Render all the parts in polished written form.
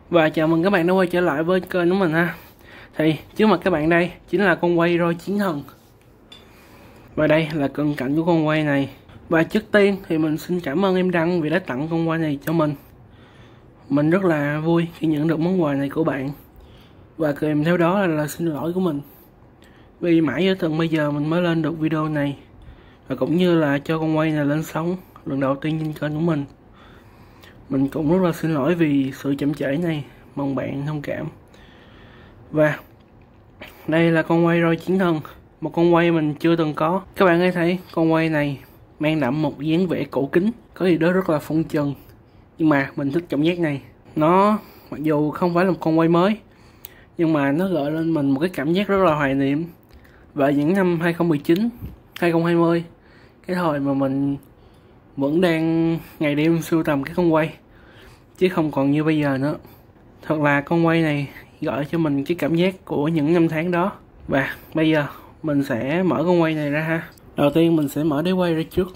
Và chào mừng các bạn đã quay trở lại với kênh của mình ha. Thì trước mặt các bạn đây chính là con quay roi chiến thần. Và đây là cận cảnh của con quay này. Và trước tiên thì mình xin cảm ơn em Đăng vì đã tặng con quay này cho mình. Mình rất là vui khi nhận được món quà này của bạn. Và kèm theo đó là lời xin lỗi của mình, vì mãi ở tận bây giờ mình mới lên được video này, và cũng như là cho con quay này lên sóng lần đầu tiên trên kênh của mình. Mình cũng rất là xin lỗi vì sự chậm trễ này, mong bạn thông cảm. Và đây là con quay roi chiến thần, một con quay mình chưa từng có. Các bạn hãy thấy con quay này mang đậm một dáng vẻ cổ kính, có gì đó rất là phong trần. Nhưng mà mình thích cảm giác này. Nó mặc dù không phải là một con quay mới, nhưng mà nó gợi lên mình một cái cảm giác rất là hoài niệm về những năm 2019, 2020, cái thời mà mình vẫn đang ngày đêm sưu tầm cái con quay, chứ không còn như bây giờ nữa. Thật là con quay này gợi cho mình cái cảm giác của những năm tháng đó. Và bây giờ mình sẽ mở con quay này ra ha. Đầu tiên mình sẽ mở đế quay ra trước.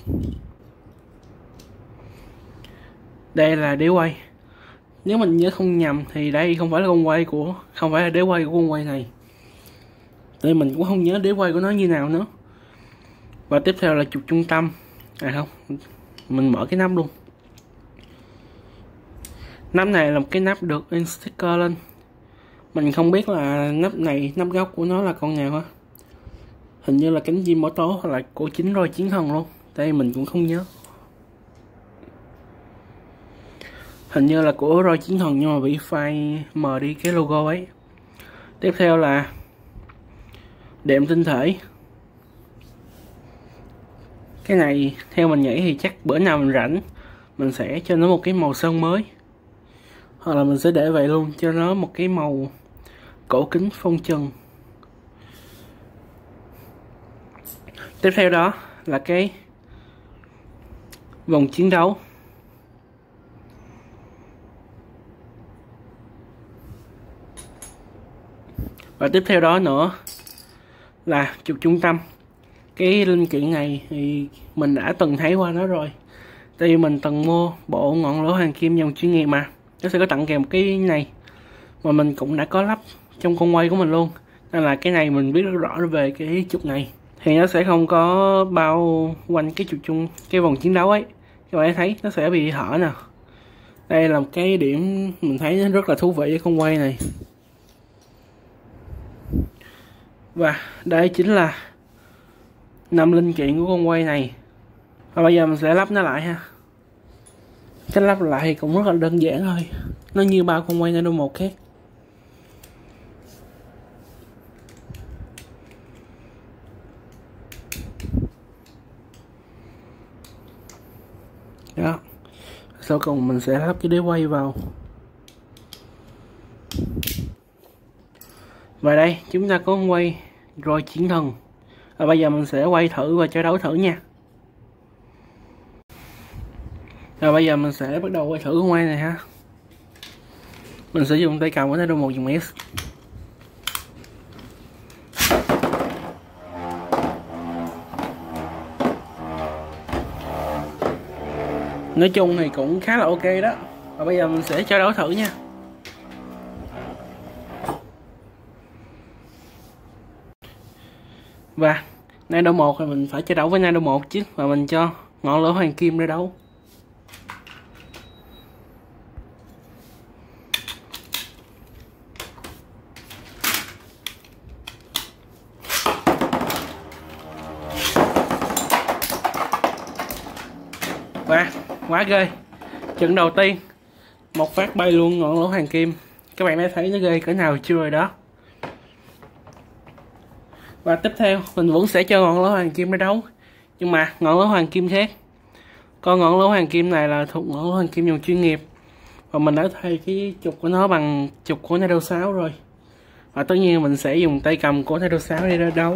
Đây là đế quay. Nếu mình nhớ không nhầm thì đây không phải là không phải là đế quay của con quay này. Tại mình cũng không nhớ đế quay của nó như nào nữa. Và tiếp theo là trục trung tâm. Không, mình mở cái nắp luôn. Nắp này là một cái nắp được in sticker lên. Mình không biết là nắp này, nắp gốc của nó là con nào á. Hình như là cánh chim bảo tố hoặc là của chính roi chiến thần luôn. Đây mình cũng không nhớ. Hình như là của roi chiến thần nhưng mà bị phai mờ đi cái logo ấy. Tiếp theo là đệm tinh thể. Cái này theo mình nghĩ thì chắc bữa nào mình rảnh mình sẽ cho nó một cái màu sơn mới, hoặc là mình sẽ để vậy luôn, cho nó một cái màu cổ kính phong trần. Tiếp theo đó là cái vòng chiến đấu. Và tiếp theo đó nữa là trục trung tâm. Cái linh kiện này thì mình đã từng thấy qua nó rồi, tại vì mình từng mua bộ ngọn lửa hoàng kim dòng chuyên nghiệp mà nó sẽ có tặng kèm cái này, mà mình cũng đã có lắp trong con quay của mình luôn, nên là cái này mình biết rất rõ về cái trục này. Thì nó sẽ không có bao quanh cái trục cái vòng chiến đấu ấy, các bạn thấy nó sẽ bị hở nè. Đây là một cái điểm mình thấy nó rất là thú vị với con quay này. Và đây chính là 5 linh kiện của con quay này. Và bây giờ mình sẽ lắp nó lại ha. Cách lắp lại thì cũng rất là đơn giản thôi, nó như bao con quay Nano 1 khác. Đó. Sau cùng mình sẽ lắp cái đế quay vào. Và đây chúng ta có con quay roi chiến thần. Và bây giờ mình sẽ quay thử và chơi đấu thử nha. Rồi bây giờ mình sẽ bắt đầu quay thử con quay này ha. Mình sẽ dùng tay cầm của Nano 1 dùng S. Nói chung thì cũng khá là ok đó. Và bây giờ mình sẽ chơi đấu thử nha. Và Nano 1 thì mình phải chơi đấu với Nano 1 chứ, và mình cho ngọn lửa hoàng kim ra đấu. Và quá ghê, trận đầu tiên một phát bay luôn ngọn lửa hoàng kim. Các bạn đã thấy nó ghê cỡ nào chưa rồi đó. Và tiếp theo mình vẫn sẽ cho ngọn lửa hoàng kim ra đấu, nhưng mà ngọn lửa hoàng kim khác. Con ngọn lửa hoàng kim này là thuộc ngọn lửa hoàng kim dòng chuyên nghiệp, và mình đã thay cái trục của nó bằng trục của Nano 6 rồi. Và tất nhiên mình sẽ dùng tay cầm của Nano 6 để ra đấu.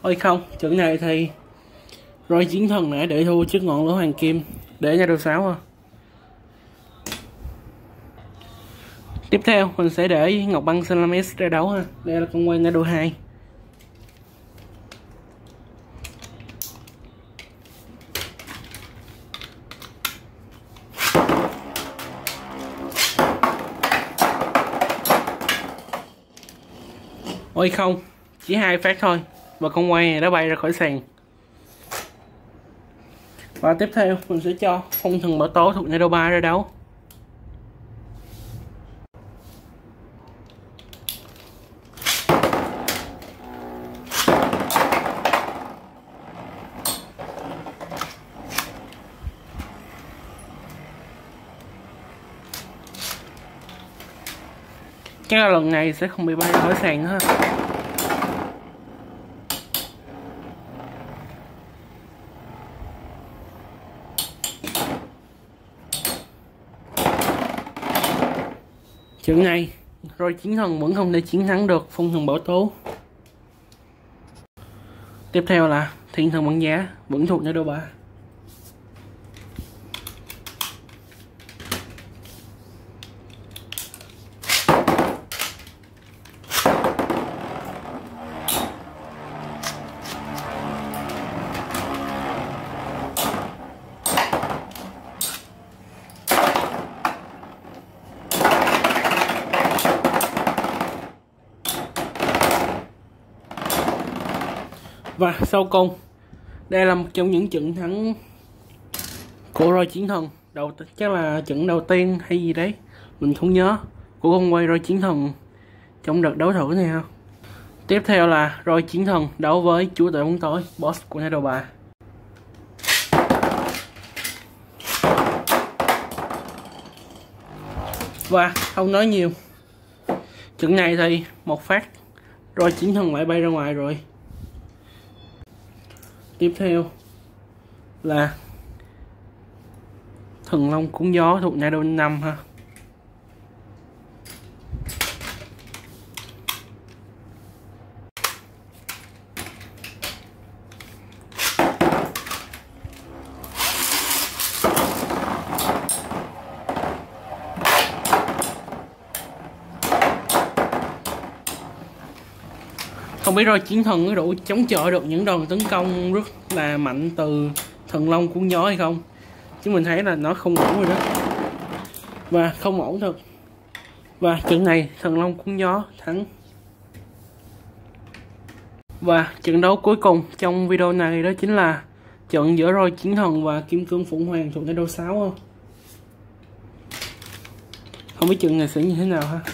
Ôi không, trận này thì roi chiến thần đã để thua trước ngọn lửa hoàng kim để nha đồ 6 à. Tiếp theo mình sẽ để ngọc băng Salamis ra đấu ha. Đây là con quay nha đồ 2. Ôi không, chỉ 2 phát thôi và con quay này đã bay ra khỏi sàn. Và tiếp theo mình sẽ cho phong thần bảo tố thuộc Nero 3 ra đấu. Chắc là lần này sẽ không bị bay ra khỏi sàn nữa ha. Trận này roi chiến thần vẫn không thể chiến thắng được phong thần bảo tố. Tiếp theo là thiên thần băng giá vẫn thuộc Nero 3. Và sau cùng, đây là một trong những trận thắng của roi chiến thần chắc là trận đầu tiên hay gì đấy, mình không nhớ, của con quay roi chiến thần trong đợt đấu thử này ha. Tiếp theo là roi chiến thần đấu với chúa tể bóng tối, boss của Nero 3. Và không nói nhiều, trận này thì một phát roi chiến thần lại bay ra ngoài rồi. Tiếp theo là thần long cuốn gió thuộc Nero 5 ha. Không biết roi chiến thần có đủ chống chọi được những đòn tấn công rất là mạnh từ thần long cuốn gió hay không, chứ mình thấy là nó không ổn rồi đó, và không ổn thật. Và trận này thần long cuốn gió thắng. Và trận đấu cuối cùng trong video này đó chính là trận giữa roi chiến thần và kim cương phụng hoàng thuộc Nero 6. Không biết trận này sẽ như thế nào ha.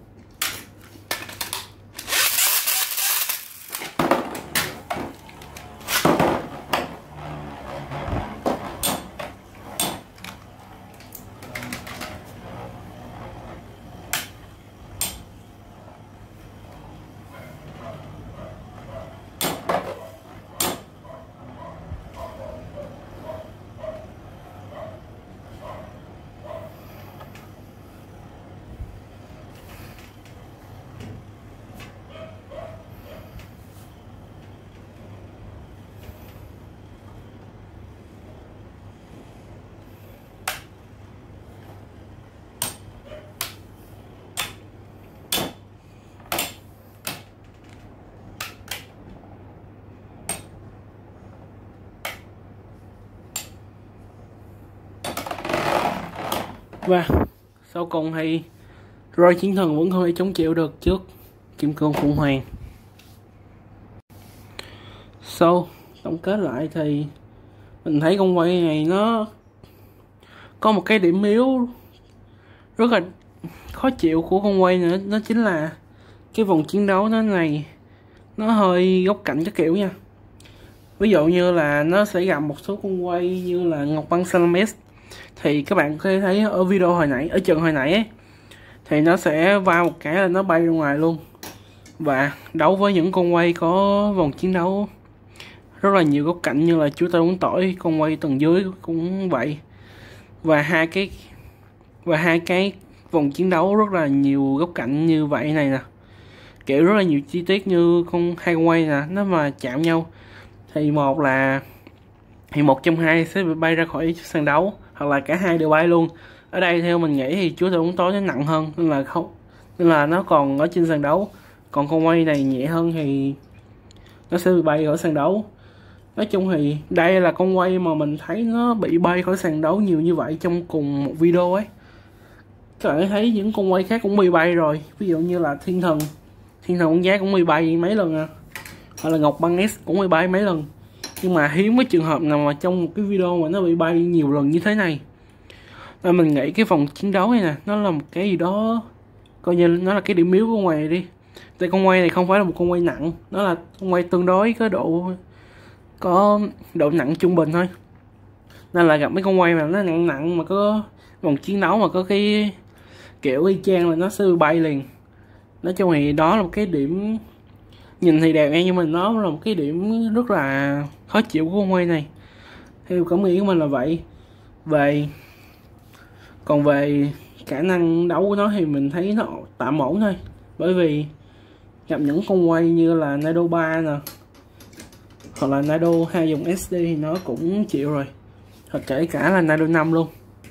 Và sau cùng thì roi chiến thần vẫn không thể chống chịu được trước kim cương phụng hoàng. Sau tổng kết lại thì mình thấy con quay này nó có một cái điểm yếu rất là khó chịu của con quay nữa, đó chính là cái vòng chiến đấu nó hơi góc cạnh các kiểu nha. Ví dụ như là nó sẽ gặp một số con quay như là ngọc băng Salamis, thì các bạn có thể thấy ở video hồi nãy, ở trận hồi nãy ấy, thì nó sẽ va một cái là nó bay ra ngoài luôn. Và đấu với những con quay có vòng chiến đấu rất là nhiều góc cạnh như là chúa tể bóng tối, con quay tầng dưới cũng vậy, và hai cái vòng chiến đấu rất là nhiều góc cạnh như vậy này nè, kiểu rất là nhiều chi tiết như hai con quay nè, nó mà chạm nhau thì một trong hai sẽ bị bay ra khỏi sàn đấu, hoặc là cả hai đều bay luôn. Ở đây theo mình nghĩ thì chúa tể bóng tối nó nặng hơn, nên là nó còn ở trên sàn đấu, còn con quay này nhẹ hơn thì nó sẽ bị bay khỏi sàn đấu. Nói chung thì đây là con quay mà mình thấy nó bị bay khỏi sàn đấu nhiều như vậy trong cùng một video ấy. Các bạn thấy những con quay khác cũng bị bay rồi, ví dụ như là thiên thần con giá cũng bị bay mấy lần à, hoặc là ngọc băng S cũng bị bay mấy lần. Nhưng mà hiếm cái trường hợp nào mà trong một cái video mà nó bị bay nhiều lần như thế này. Nên mình nghĩ cái vòng chiến đấu này nè, nó là một cái gì đó, coi như nó là cái điểm yếu của con quay này đi. Tại con quay này không phải là một con quay nặng, nó là con quay tương đối có độ nặng trung bình thôi. Nên là gặp mấy con quay mà nó nặng mà có vòng chiến đấu mà có cái kiểu y chang là nó sẽ bay liền. Nói chung thì đó là một cái điểm nhìn thì đẹp nhưng mà nó là một cái điểm rất là khó chịu của con quay này. Theo cảm nghĩ của mình là vậy. Còn về khả năng đấu của nó thì mình thấy nó tạm ổn thôi. Bởi vì gặp những con quay như là Nado 3 nè, hoặc là Nado 2 dòng SD thì nó cũng chịu rồi, hoặc kể cả là Nado 5 luôn.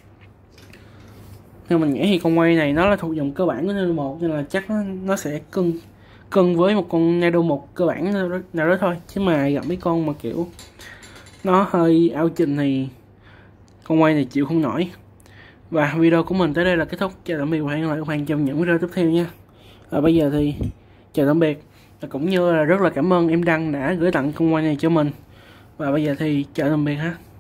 Nên mình nghĩ thì con quay này nó là thuộc dòng cơ bản của Nado 1, nên là chắc nó sẽ cân với một con Nado 1 cơ bản nào đó thôi. Chứ mà gặp mấy con mà kiểu nó hơi ao trình thì con quay này chịu không nổi. Và video của mình tới đây là kết thúc. Chào tạm biệt và hẹn gặp lại các bạn trong những video tiếp theo nha. Bây giờ thì chào tạm biệt, và cũng như là rất là cảm ơn em Đăng đã gửi tặng con quay này cho mình. Và bây giờ thì chào tạm biệt ha.